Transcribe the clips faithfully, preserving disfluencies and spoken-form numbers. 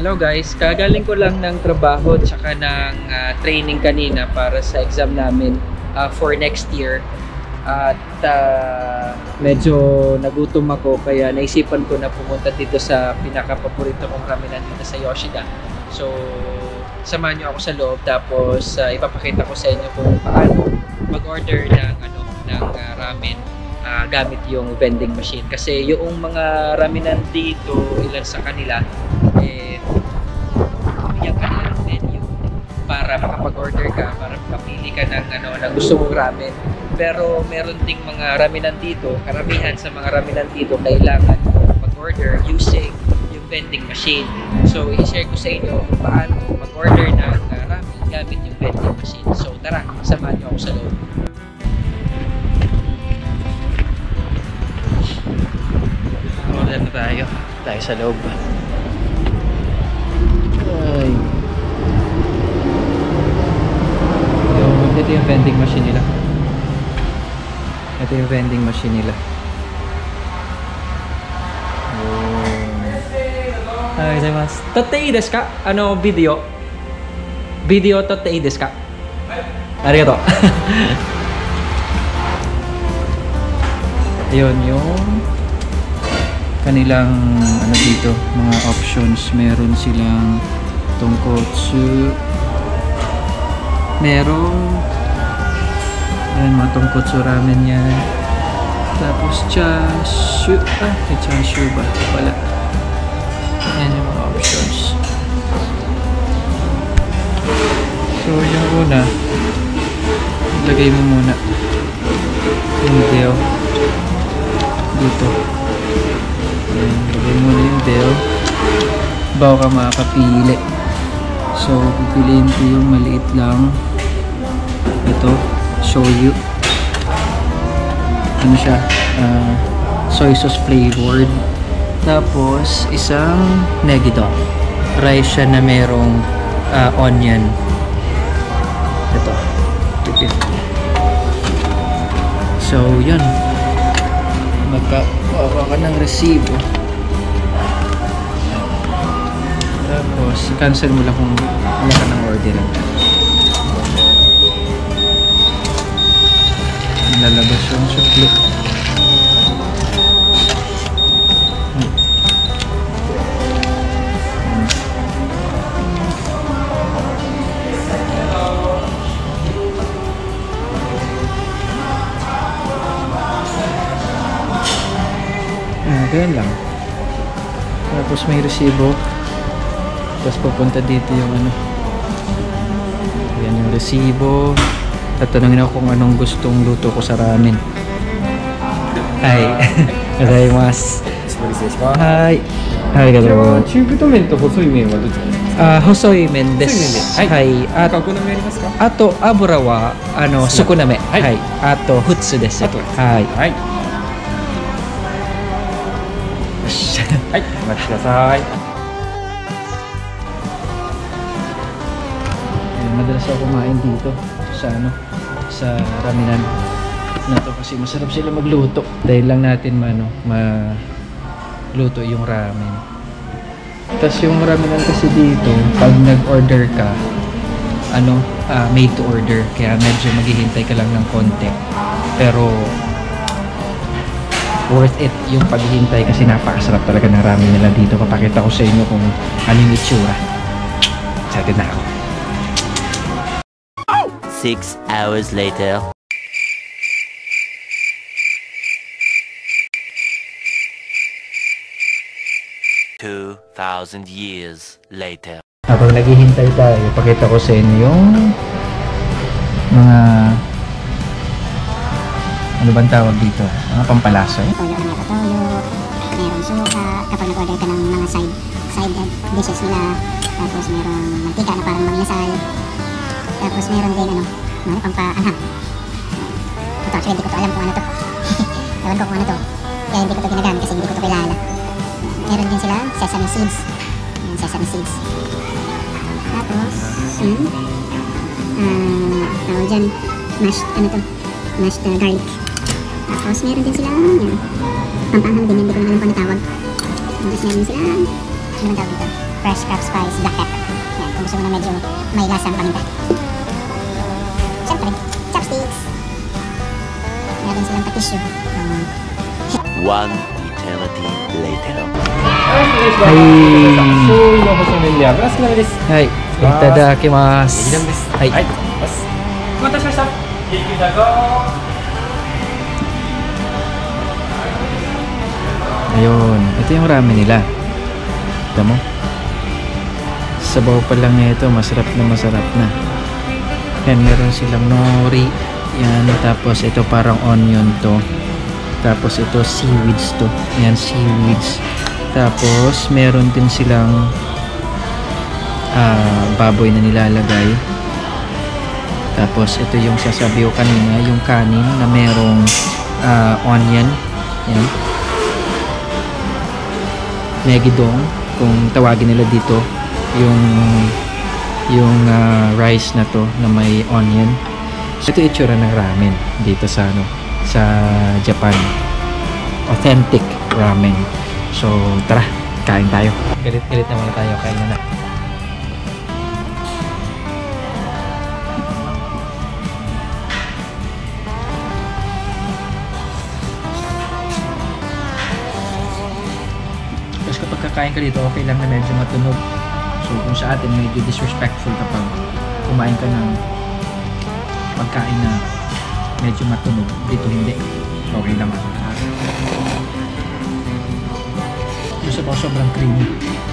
Hello guys, kagaling ko lang ng trabaho at saka ng uh, training kanina para sa exam namin uh, for next year. At uh, medyo nagutom ako kaya naisipan ko na pumunta dito sa pinaka-paborito kong ramenan dito sa Yoshida. So, samahan niyo ako sa loob tapos uh, ipapakita ko sa inyo kung paano mag-order ng, ano, ng uh, ramen uh, gamit yung vending machine. Kasi yung mga ramenan dito, ilan sa kanila, eh, yung kanilang menu para makapag-order ka, para makapili ka ng, ano, ng gusto mong ramen. Pero meron ding mga ramenan dito, karamihan sa mga ramenan dito kailangan mag-order using yung vending machine. So, i-share ko sa inyo kung paano mag-order ng uh, ramen gamit yung vending machine. So, tara, samahan niyo ako sa loob. Order na tayo. Tayo sa loob. Ay. Yung, ito yung vending machine nila. Ito yung vending machine nila. Ay, gozaimasu. Totte ii desu ka? Ano, video? Video totte ii desu ka? Arigato. Ayun, yung kanilang ano dito, mga options. Meron silang tonkotsu. Merong ayan, mga tonkotsu ramen yan. Tapos chashu. Ah, may chashu ba? Wala. Ayan yung mga options. So, yung una, ilagay mo muna yung bell dito. Ayan, ilagay muna yung bell bago ka makakapili. So, pipiliin ko yung maliit lang. Ito, shoyu. Ano siya? Uh, soy sauce flavored. Tapos, isang negidon. Rice siya na merong uh, onion. Ito. So, yun. Magkakawa ka ng resibo. Tapos, cancel mo lang kung wala ka ng order. Lalabas yung sukli. Ah, ganyan lang. Tapos may resibo. Tapos pupunta dito yung ano. Yan yung resibo. Tatanungin ako kung anong gustong luto ko sa ramen. Hi. Gozaimasu. Hi. Hi, gozaimasu. 中太麺と細い麺はどっちですか？ あ、細い麺です。はい。あと、あと油はあの少なめ。はい。あと普通です。はい。はい。よし。はい。お待ちください。Madalas ako kumain dito sa ano, sa ramenan na to kasi masarap sila magluto. Dahil lang natin mano, maluto yung ramen. Tapos yung ramenan kasi dito, pag nag-order ka, ano, uh, made to order. Kaya medyo maghihintay ka lang ng konti. Pero worth it yung paghihintay kasi napakasarap talaga ng ramen nila dito. Papakita ko sa inyo kung ano yung itsura. Excited na ako. Six hours later. Two thousand years later. Habang naghihintay tayo, pakita ko sa inyo yung mga ano bang tawag dito? Mga pampalasa. Toyo, meron toyo, meron suka, kapag nag-order ka ng mga side side dishes nila, tapos meron mantika na parang manginasal. Tapos meron din ano, ano pampaanghang. Ito actually hindi ko to alam kung ano to. Ewan ko kung ano to. Kaya hindi ko to ginagamit kasi hindi ko to kilala. Meron din sila sesame seeds. Ayan, sesame seeds. Tapos, yun. Uh, tawag dyan, mashed, ano to, mashed uh, garlic. Tapos meron din sila, yan, pampaanghang din, hindi ko naman alam kung ano tawag. Tapos meron din sila, ano tawag dito? fresh crab spice, black pepper. Yan, kung gusto mo na medyo may lasang paminta. Siyempre, chopsticks. Meron silang patisyo. Um, One eternity later. はい、醤油の細麺に油少なめです。 はい、いただきます。 ネギダメです。 はい、 はい、お待たせしました。元気だぞ。 Ayun, ito yung ramen nila. Kita mo? Sabaw pa lang nito, masarap na masarap na. Yan, meron silang nori. Yan, tapos ito parang onion to. Tapos ito seaweeds to. Yan, seaweeds. Tapos meron din silang uh, baboy na nilalagay. Tapos ito yung sasabi ko kanina, yung kanin na merong uh, onion. Yan. Megidong, kung tawagin nila dito, yung yung uh, rice na to na may onion. So, ito itsura ng ramen dito sa ano, sa Japan. Authentic ramen. So, tara, kain tayo. Galit-galit na muna tayo, kain na na. Tapos kapag kakain ka dito, okay lang na medyo matunog. So, kung sa atin, medyo disrespectful kapag kumain ka ng pagkain na medyo matunog. Dito hindi. Okay lang. Yung sabaw sobrang creamy.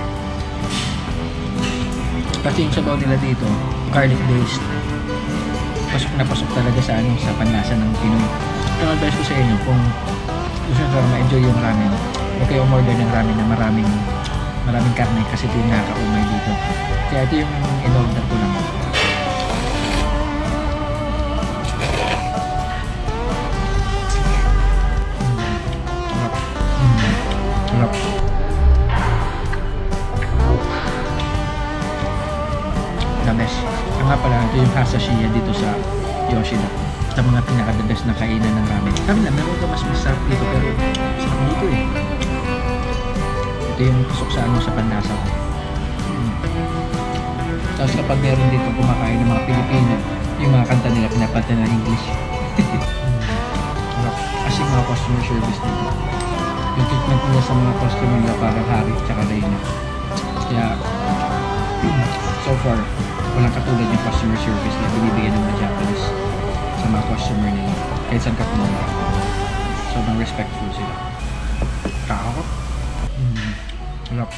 Kasi yung sabaw nila dito, garlic based. Pasok na pasok talaga sa ano, sa panlasa ng Pinoy. Yung advice ko sa inyo, kung gusto nyo ma-enjoy yung ramen, huwag kayo umorder ng ramen na maraming maraming karne kasi ito yung nakakaumay dito. Kaya ito yung in-order ko lang. Sarap. The best. Ang nga pala, ito yung Hassahiya dito sa Yoshida. Sa mga pinaka-the best na kainan ng ramen. Sabi lang, meron ka mas masarap dito pero masarap dito eh. Ito yung pasok sa ano, sa panlasa ko. Hmm. Tapos kapag meron dito kumakain ng mga Pilipino, yung mga kanta nila pinapanta na English. Hmm. Kasi mga customer service dito. Yung treatment nila sa mga customer nila parang hari tsaka reyna. Kaya so far walang katulad yung customer service na binibigyan ng mga Japanese sa mga customer nila kahit saan ka pumunta. Sobrang respectful sila. Kako? Mm. Sarap.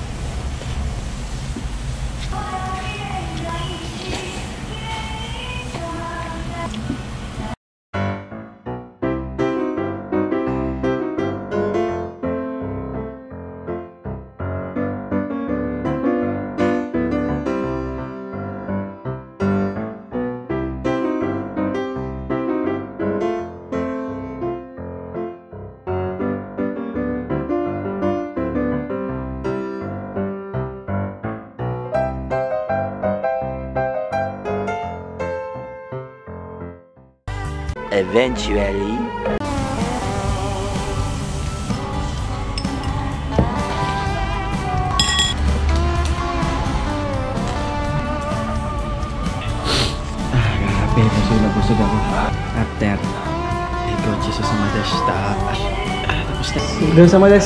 Eventually, ah, grabe, busog na busog ako. After, ikaw, Jesus sa madesta. Ah, tapos na. Doon sa malas.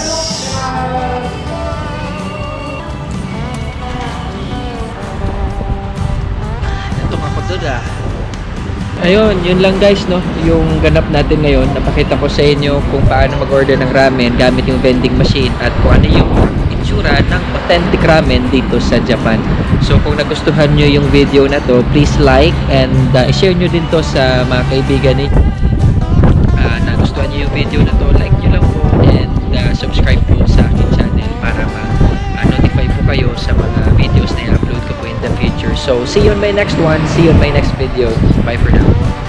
Natok ako doon ah. Ayun, yun lang guys, no? Yung ganap natin ngayon. Napakita ko sa inyo kung paano mag-order ng ramen gamit yung vending machine at kung ano yung itsura ng authentic ramen dito sa Japan. So kung nagustuhan nyo yung video na to, please like and uh, share nyo din to sa mga kaibigan ninyo. Uh, nagustuhan nyo yung video na to, like nyo lang po and uh, subscribe po sa akin channel para ma-notify po kayo sa mga videos na i-upload ko po in the future. So see you on my next one, see you on my next video. Bye for now.